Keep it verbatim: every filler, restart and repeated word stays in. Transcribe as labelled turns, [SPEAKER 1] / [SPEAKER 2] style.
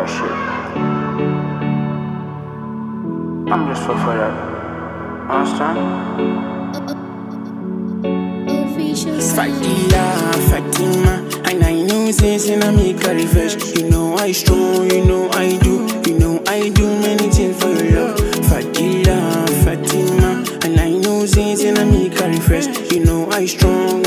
[SPEAKER 1] that shit. I'm just for for that. Understand?
[SPEAKER 2] Fatila, Fatima, and I know since I make a refresh. You know I strong, you know I do, you know I do many things for your love. Fatila, Fatima, and I know since I make a refresh. You know I strong.